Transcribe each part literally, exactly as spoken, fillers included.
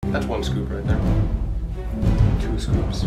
That's one scoop right there. Two scoops.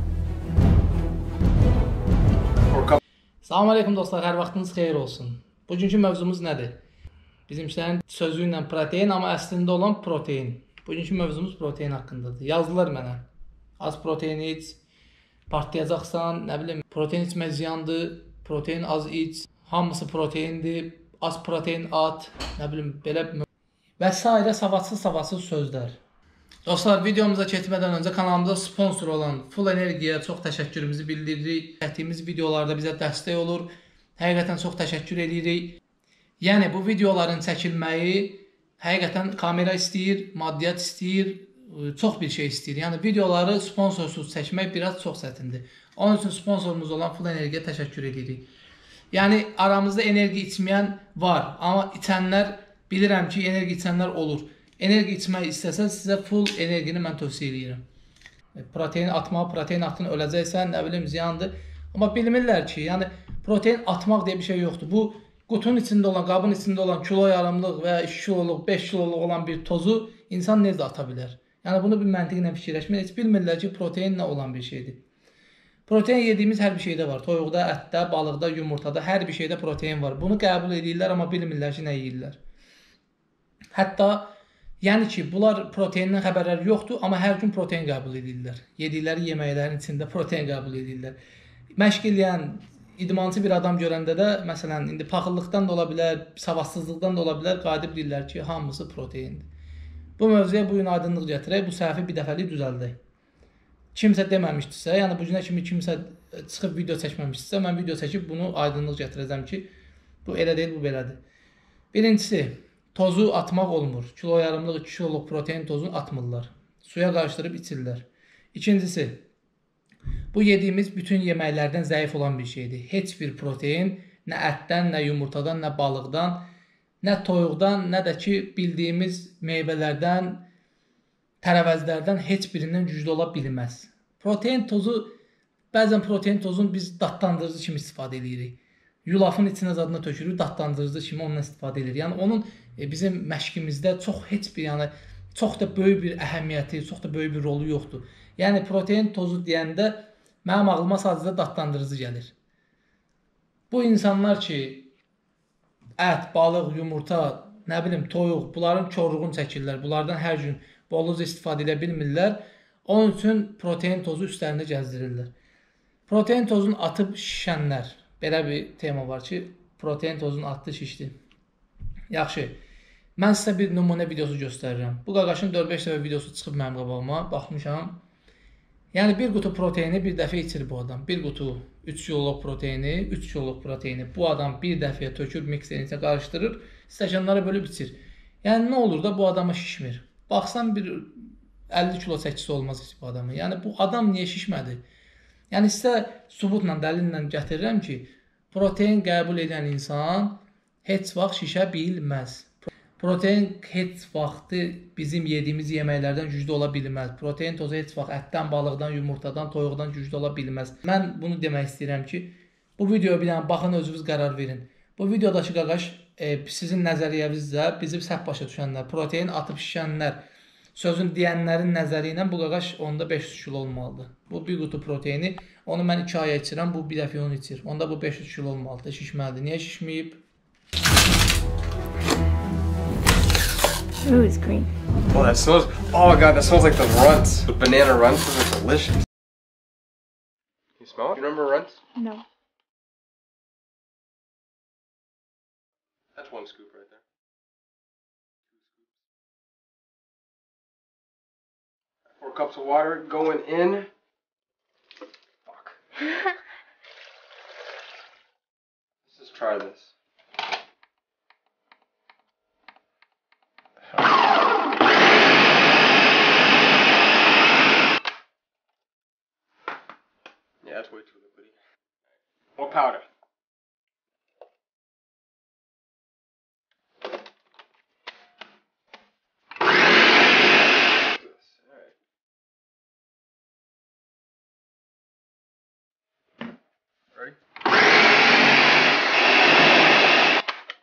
Or a couple. Salam aleykum dostlar, hər vaxtınız xeyir olsun. Bugünkü mövzumuz nədir? Bizimkilərin sözü ilə protein, amma əslində olan protein. Bugünkü mövzumuz protein haqqındadır. Yazdılar mənə. Az protein iç, partlayacaqsan, nə bilim, protein içmək ziyandır, protein az iç, hamısı proteindir, az protein at, nə bilim, belə və s. savadsız-savadsız sözlər. Dostlar, videomuza keçmədən öncə kanalımıza sponsor olan Full Energiya çox təşəkkürümüzü bildiririk. Çəkdiyimiz videolarda bizə dəstək olur. Həqiqətən çox təşəkkür edirik. Yəni, bu videoların çəkilməyi həqiqətən kamera istəyir, maddiyyat istəyir, çox bir şey istəyir. Yəni, videoları sponsorsuz çəkmək biraz çox çətindir. Onun üçün sponsorumuz olan Full Energiya təşəkkür edirik. Yəni, aramızda enerji içməyən var, amma içənlər, bilirəm ki, enerji içənlər olur. Enerji içmək istəsən, sizə full enerjini mən tövsiyə edirəm. Protein atmaq, protein atın öləcəksən, nə bilim, ziyandır. Amma bilmirlər ki, yəni, protein atmaq deyə bir şey yoxdur. Bu, qutunun içində olan, qabın içində olan kilo yarımlıq və ya iki kiloluq, beş kiloluq olan bir tozu insan necə ata bilər? Yəni, bunu bir məntiqlə fikirləşmək, heç bilmirlər ki, protein nə olan bir şeydir. Protein yediyimiz hər bir şeydə var. Toyuqda, ətdə, balıqda, yumurtada, hər bir şeydə protein var. Bunu qəbul edirlər, amma bilmirlər ki, nə yeyirlər. Hətta, yəni ki, bunlar proteindən xəbərləri yoxdur, amma hər gün protein qəbul edirlər. Yedikləri yeməklərin içində protein qəbul edirlər. Məşq eləyən, idmançı bir adam görəndə də, məsələn, indi paxıllıqdan da ola bilər, savadsızlıqdan da ola bilər, qadir deyirlər ki, hamısı proteindir. Bu mövzuya bugün aydınlıq gətirək, bu səhvi bir dəfəlik düzəldək. Kimsə deməmişdirsə, yəni bu günə kimi kimsə çıxıb video çəkməmişdirsə, mən video çəkib bunu aydınlıq gətirəcəm ki, bu elə deyil, bu belədir. Birincisi, tozu atmaq olmur. Kilo yarımlıq, iki kiloluq protein tozunu atmırlar. Suya qarışdırıb içirlər. İkincisi, bu yediyimiz bütün yeməklərdən zəif olan bir şeydir. Heç bir protein nə ətdən, nə yumurtadan, nə balıqdan, nə toyuqdan, nə də ki, bildiyimiz meyvələrdən, tərəvəzlərdən heç birindən güclü ola bilməz. Protein tozu, bəzən protein tozunu biz dadlandırıcı kimi istifadə edirik. Yulafın içinə zadına tökürük, dadlandırıcı kimi ondan istifadə edirik. Yəni, onun bizim məşqimizdə çox heç bir, yəni, çox da böyük bir əhəmiyyəti, çox da böyük bir rolu yoxdur. Yəni, protein tozu deyəndə mənim ağlıma sadəcə dadlandırıcı gəlir. Bu insanlar ki, ət, balıq, yumurta, nə bilim, toyuq, bunların korluğunu çəkirlər, bunlardan hər gün bolluca istifadə edə bilmirlər. Onun üçün protein tozu üstlərində gəzdirirlər. Protein tozunu atıb şişənlər. Belə bir tema var ki, protein tozunu atdı, şişdi. Yaxşı, mən sizə bir nümunə videosu göstərirəm. Bu qaqaşın dörd beş dəfə videosu çıxıb mənim qabağıma, baxmışam. Yəni, bir qutu proteini bir dəfə içir bu adam. Bir qutu üç kiloluq proteini, üç kiloluq proteini bu adam bir dəfəyə tökür, mikserin içə qarışdırır, stəkanlara bölüb içir. Yəni, nə olur da bu adama şişmir? Baxsan, bir əlli kilo çəkisi olmaz bu adamın. Yəni, bu adam niyə şişmədi? Yəni, sizə sübutla, dəlillə gətirirəm ki, protein qəbul edən insan heç vaxt şişə bilməz. Protein heç vaxtı bizim yediyimiz yeməklərdən güclü ola bilməz. Protein tozu heç vaxt ətdən, balıqdan, yumurtadan, toyuqdan güclü ola bilməz. Mən bunu demək istəyirəm ki, bu videoya bir dənə baxın, özünüz qərar verin. Bu videodakı qaqaş e, sizin nəzəriyyənizdə bizi səhv başa düşənlər, protein atıb şişənlər, sözün deyənlərin nəzəri ilə bu qaqaş onda beş yüz kilo olmalıdır. Bu bir qutu proteini, onu mən iki aya içirəm, bu bir dəfə onu içir. Onda bu beş yüz kilo olmalıdır, şişməlidir. Niyə şişməyib? Ooh, it's green. Oh, that smells. Oh god, that smells like the runts. The banana runts, those are delicious. You smell it? You remember runts? No. That's one scoop right there. Four cups of water going in. Fuck. Let's just try this. Yeah, that's way too liquidy. More powder. Ready?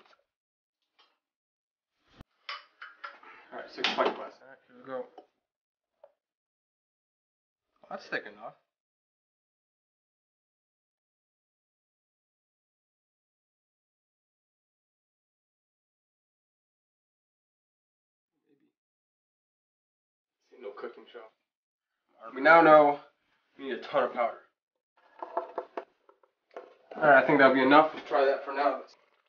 Alright, six pint glass. Alright, here we go. That's thick enough. No cooking show. We now know we need a ton of powder. Alright, I think that'll be enough. Let's try that for now.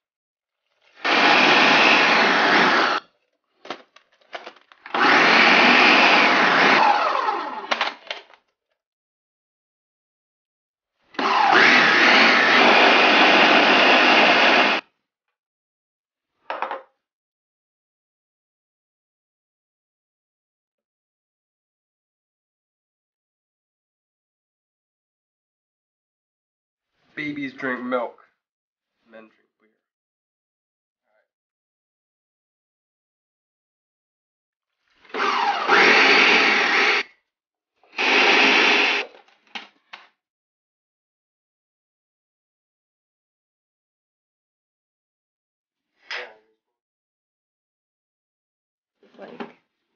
Babies drink milk. Men drink beer. Like.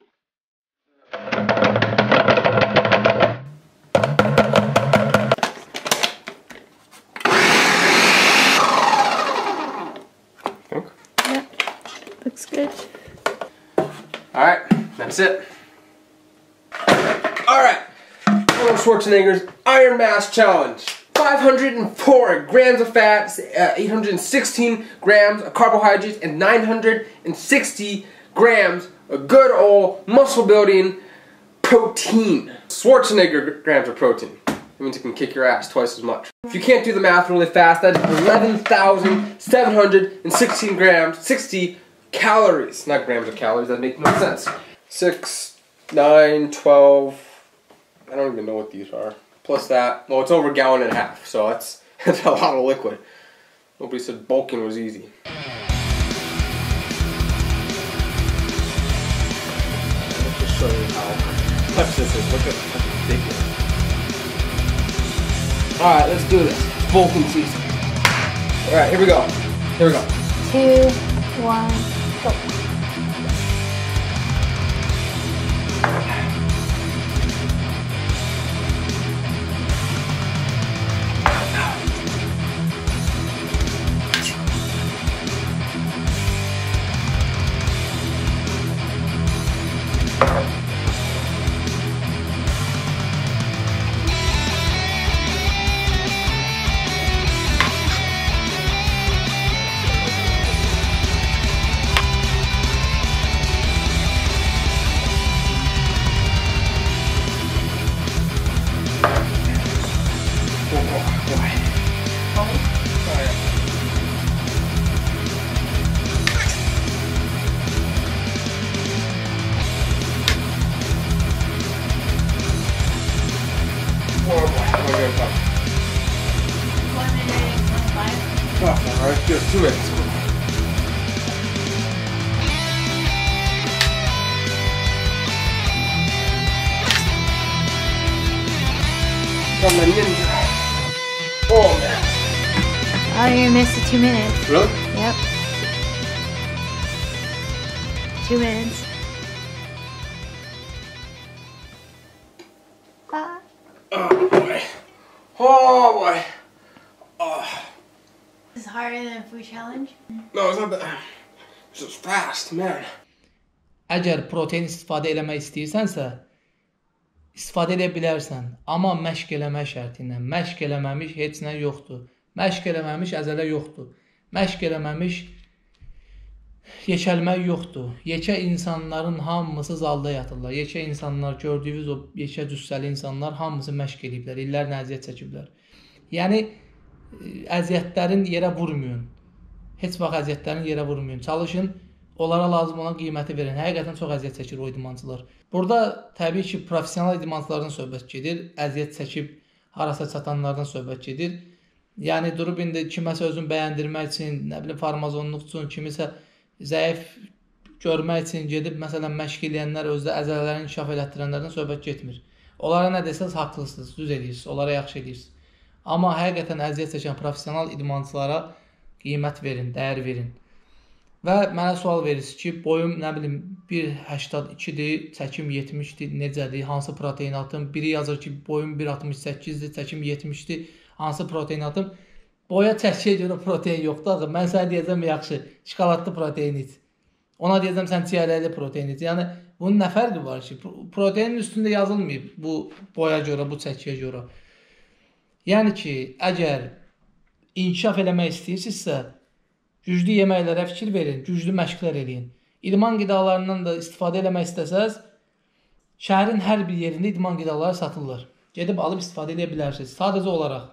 Looks good. Alright, that's it. Alright, Arnold Schwarzenegger's Iron Mass Challenge. five hundred four grams of fat, uh, eight hundred sixteen grams of carbohydrates, and nine hundred sixty grams of good old muscle building protein. Schwarzenegger grams of protein. That means it can kick your ass twice as much. If you can't do the math really fast, that's eleven thousand seven hundred sixteen grams, sixty calories. Not grams of calories, that makes no sense. six, nine, twelve, I don't even know what these are. Plus that, well, it's over a gallon and a half, so that's, that's a lot of liquid. Nobody said bulking was easy. Let's just show you how much this is. Look at how big it is. Alright, let's do this. It's bulking season. Alright, here we go. Here we go. Two, one, go. Alright, just two minutes. Got my ninja. Oh man. Oh, you missed the two minutes. Really? Yep. Two minutes. Bye. Oh boy. Oh boy. Oh. This is harder than a food challenge. No, it's not that. It's just fast, man. Əgər protein istifadə eləmək istəyirsənsə, istifadə edə bilərsən. Amma məşq eləmək şərti ilə. Məşq eləməmiş heç nə yoxdur. Məşq eləməmiş əzələ yoxdur. Məşq eləməmiş yekəlmək yoxdur. Yekə insanların hamısı zalda yatırlar. Yekə insanlar, gördüyünüz o yekə cüssəli insanlar hamısı məşq ediblər. İllərlə əziyyət çəkiblər. Yəni, əziyyətlərin yerə vurmayın. Heç vaxt əziyyətlərin yerə vurmayın. Çalışın, onlara lazım olan qiyməti verin. Həqiqətən çox əziyyət çəkir o idmançılar. Burada təbii ki, professional idmançılardan söhbət gedir. Əziyyət çəkib harasa çatanlardan söhbət gedir. Yəni, durub indi kiməsə özünü bəyəndirmək üçün, nə bilim, farmazonluq üçün, kimisə zəif görmək üçün gedib, məsələn, məşq eləyənlər, özdə əzələlərini inkişaf elətdirənlərdən söhbət getmir. Onlara nə desəz, haqlısınız, düz edirsiniz, onlara yaxşı edirsiniz. Amma həqiqətən əziyyət çəkən professional idmançılara qiymət verin, dəyər verin. Və mənə sual verirsiniz ki, boyum nə bilim bir səksən ikidir, çəkim yetmişdir, necədir, hansı protein atım? Biri yazır ki, boyum bir altmış səkkizdir, çəkim yetmişdir, hansı protein atım? Boya çəkiyə görə protein yoxdur axı. Mən sənə deyəcəm, yaxşı, şokoladlı protein iç. Ona deyəcəm, sən çiyələkli protein iç. Yəni bunun nə fərqi var ki? Proteinin üstündə yazılmayıb bu boya görə, bu çəkiyə görə. Yəni ki, əgər inkişaf eləmək istəyirsinizsə, güclü yeməklərə fikir verin, güclü məşqlər eləyin. İdman qidalarından da istifadə eləmək istəsəz, şəhərin hər bir yerində idman qidaları satılır. Gedib alıb istifadə edə bilərsiniz. Sadəcə olaraq,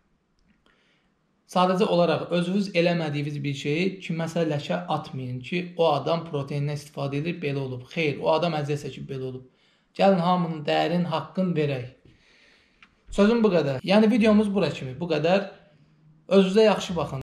sadəcə olaraq özünüz eləmədiyiniz bir şeyi kiməsə ləkə atmayın ki, o adam proteindən istifadə edir, belə olub. Xeyr, o adam əziyyət çəkib, belə olub. Gəlin hamının dəyərin haqqını verək. Sözüm bu qədər. Yəni videomuz bura kimi, bu qədər. Özünüzə yaxşı baxın.